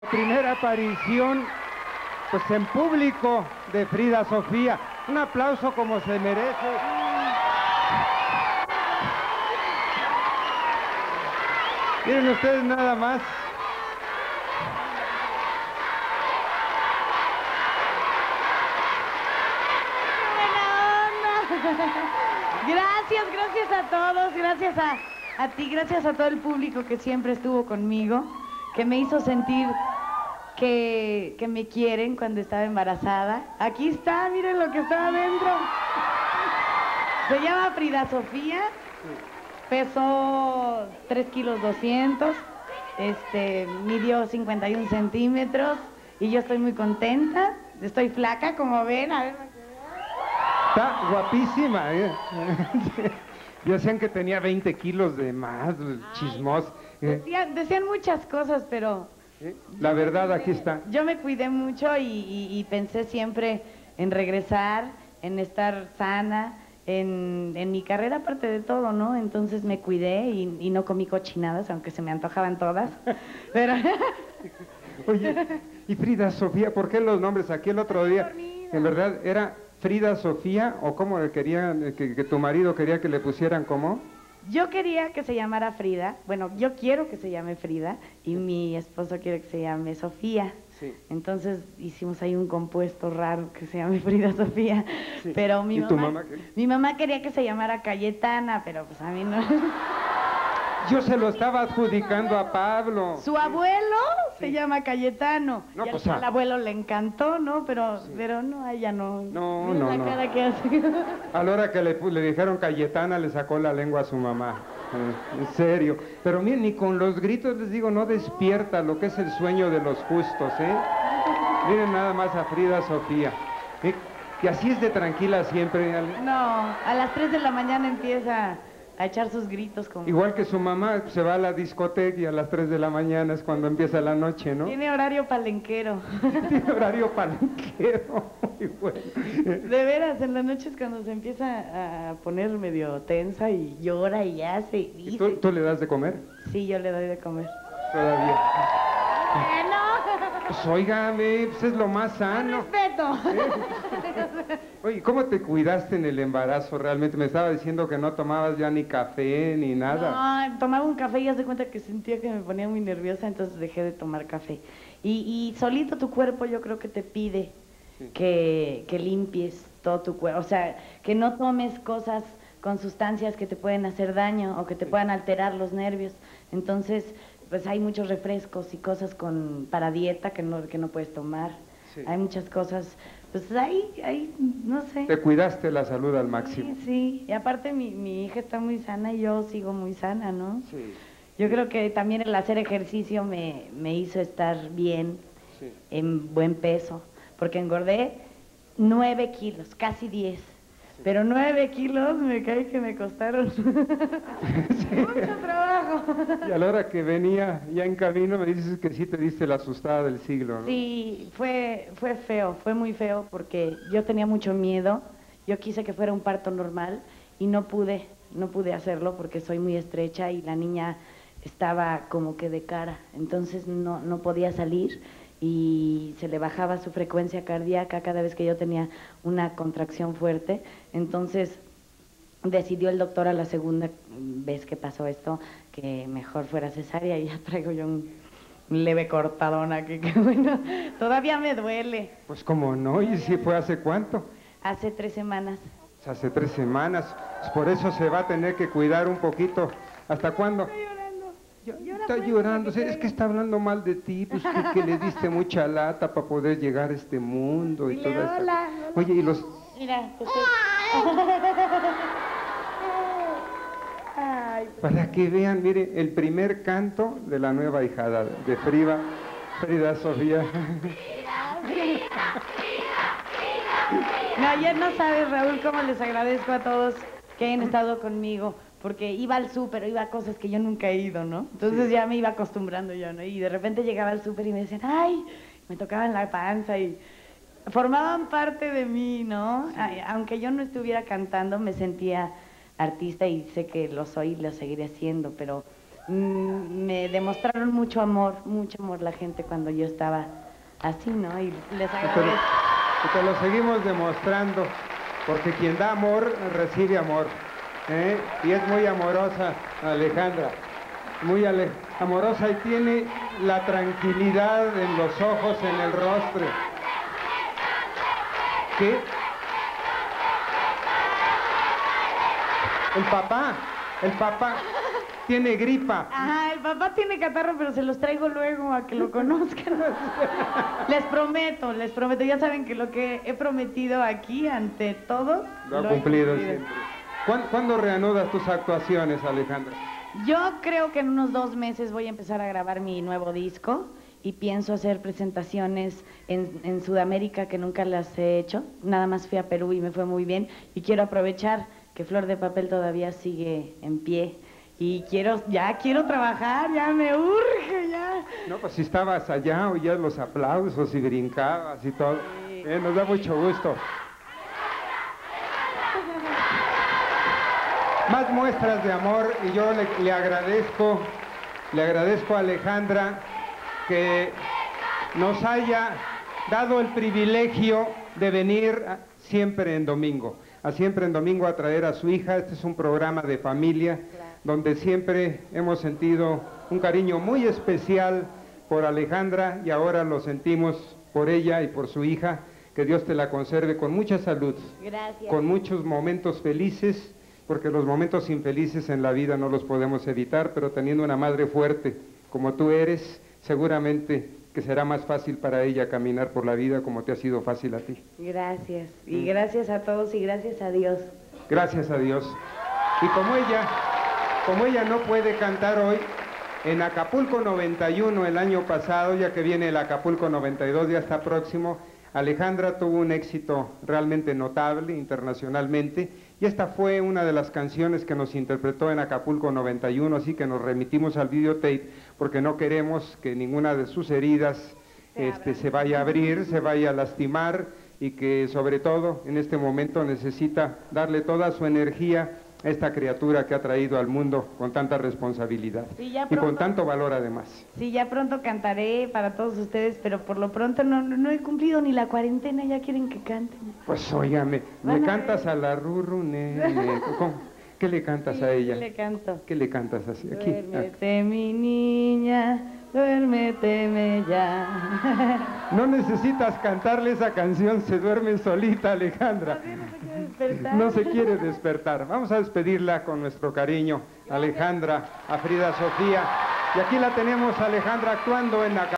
Primera aparición, pues en público, de Frida Sofía. Un aplauso como se merece. Miren ustedes nada más. Gracias a todos, gracias a ti, gracias a todo el público que siempre estuvo conmigo, que me hizo sentir que me quieren cuando estaba embarazada. Aquí está, miren lo que está adentro. Se llama Frida Sofía, pesó 3,2 kilos, midió 51 centímetros y yo estoy muy contenta, estoy flaca, como ven, a ver. Está guapísima, ¿eh? Decían que tenía 20 kilos de más, chismos. Decían muchas cosas, pero... La verdad, aquí está. Yo me cuidé mucho y pensé siempre en regresar, en estar sana, en mi carrera aparte de todo, ¿no? Entonces me cuidé y no comí cochinadas, aunque se me antojaban todas, pero... Oye, y Frida Sofía, ¿por qué los nombres? Aquí el otro día, en verdad, ¿era Frida Sofía o cómo querían, que tu marido quería que le pusieran cómo? Yo quería que se llamara Frida, bueno, yo quiero que se llame Frida y mi esposo quiere que se llame Sofía. Sí. Entonces hicimos ahí un compuesto raro que se llame Frida Sofía, Sí. pero ¿Y tu mamá qué? mi mamá quería que se llamara Cayetana, pero pues a mí no. Yo se lo estaba adjudicando a Pablo. Su abuelo se llama Cayetano. No, y pues, al abuelo le encantó, ¿no? Pero no, a ella no. No, Mira no, la no. cara que hace. A la hora que le dijeron Cayetana, le sacó la lengua a su mamá. En serio. Pero miren, ni con los gritos les digo, no despierta lo que es el sueño de los justos, ¿eh? Miren nada más a Frida Sofía. Y así es de tranquila siempre. No, a las 3 de la mañana empieza a echar sus gritos como... Igual que su mamá, se va a la discoteca y a las 3 de la mañana es cuando empieza la noche, ¿no? Tiene horario palenquero. Tiene horario palenquero. Muy bueno. De veras, en las noches cuando se empieza a poner medio tensa y llora y hace y ¿Y dice... tú le das de comer? Sí, yo le doy de comer. Todavía. ¡No! Pues óigame, pues es lo más sano. ¡Respeto! Oye, ¿cómo te cuidaste en el embarazo realmente? Me estaba diciendo que no tomabas ya ni café ni nada. No, tomaba un café y ya se cuenta que sentía que me ponía muy nerviosa, entonces dejé de tomar café. Y solito tu cuerpo yo creo que te pide que limpies todo tu cuerpo, o sea, que no tomes cosas con sustancias que te pueden hacer daño o que te puedan alterar los nervios. Entonces, pues hay muchos refrescos y cosas para dieta que no puedes tomar. Sí. Hay muchas cosas, pues ahí, no sé. Te cuidaste la salud al máximo. Sí, sí. Y aparte mi hija está muy sana y yo sigo muy sana, ¿no? Sí. Yo creo que también el hacer ejercicio me hizo estar bien, sí, en buen peso, porque engordé 9 kilos, casi 10. Sí. Pero 9 kilos me cae que me costaron sí, mucho trabajo. Y a la hora que venía ya en camino me dices que sí te diste la asustada del siglo, ¿no? Sí, fue feo, fue muy feo porque yo tenía mucho miedo. Yo quise que fuera un parto normal y no pude hacerlo porque soy muy estrecha y la niña estaba como que de cara, entonces no podía salir y se le bajaba su frecuencia cardíaca cada vez que yo tenía una contracción fuerte. Entonces decidió el doctor a la segunda vez que pasó esto que mejor fuera cesárea y ya traigo yo un leve cortadón aquí, que bueno, todavía me duele. Pues cómo no, ¿y si fue hace cuánto? Hace 3 semanas. Hace 3 semanas, pues por eso se va a tener que cuidar un poquito. ¿Hasta cuándo? Estoy llorando. Está llorando, es que está hablando mal de ti, pues que le diste mucha lata para poder llegar a este mundo y Dile toda esta... hola. Oye, y los... Mira, pues ay, Para que vean, mire, el primer canto de la nueva hijada de Frida Sofía. No, ayer no sabes, Raúl, cómo les agradezco a todos que hayan estado conmigo, porque iba al súper, iba a cosas que yo nunca he ido, ¿no? Entonces sí, ya me iba acostumbrando yo, ¿no? Y de repente llegaba al súper y me decían, ¡ay! Me tocaban la panza y formaban parte de mí, ¿no? Sí. Aunque yo no estuviera cantando, me sentía artista y sé que lo soy y lo seguiré siendo, pero me demostraron mucho amor la gente cuando yo estaba así, ¿no? Y les agradezco. Y te lo seguimos demostrando, porque quien da amor, recibe amor. Y es muy amorosa, Alejandra. Muy amorosa y tiene la tranquilidad en los ojos, en el rostro. ¿Qué? El papá tiene gripa. Ajá, el papá tiene catarro, pero se los traigo luego a que lo conozcan. Les prometo, ya saben que lo que he prometido aquí ante todos lo ha cumplido siempre. ¿Cuándo reanudas tus actuaciones, Alejandra? Yo creo que en unos 2 meses voy a empezar a grabar mi nuevo disco y pienso hacer presentaciones en Sudamérica que nunca las he hecho. Nada más fui a Perú y me fue muy bien y quiero aprovechar que Flor de Papel todavía sigue en pie y quiero trabajar, ya me urge, ya. No, pues si estabas allá oías los aplausos y brincabas y todo. Sí. Nos da mucho gusto. Más muestras de amor y yo le agradezco a Alejandra que nos haya dado el privilegio de venir siempre en domingo a traer a su hija. Este es un programa de familia, claro, donde siempre hemos sentido un cariño muy especial por Alejandra y ahora lo sentimos por ella y por su hija. Que Dios te la conserve con mucha salud. Gracias. Con muchos momentos felices, porque los momentos infelices en la vida no los podemos evitar, pero teniendo una madre fuerte como tú eres, seguramente que será más fácil para ella caminar por la vida como te ha sido fácil a ti. Gracias, y gracias a todos y gracias a Dios. Gracias a Dios. Y como ella no puede cantar hoy, en Acapulco 91 el año pasado, ya que viene el Acapulco 92, ya está próximo, Alejandra tuvo un éxito realmente notable internacionalmente y esta fue una de las canciones que nos interpretó en Acapulco 91, así que nos remitimos al videotape porque no queremos que ninguna de sus heridas se vaya a abrir, se vaya a lastimar y que sobre todo en este momento necesita darle toda su energía a esta criatura que ha traído al mundo con tanta responsabilidad y con tanto valor además. Sí, ya pronto cantaré para todos ustedes, pero por lo pronto no he cumplido ni la cuarentena, ya quieren que cante. Pues óigame, me cantas a la Ruru, nene. ¿Qué le cantas a ella? ¿Qué le canto? ¿Qué le cantas así? Aquí. Duérmete, mi niña, duérmeteme ya. No necesitas cantarle esa canción, se duerme solita, Alejandra. No se quiere despertar. Vamos a despedirla con nuestro cariño, Alejandra, a Frida Sofía. Y aquí la tenemos, Alejandra, actuando en la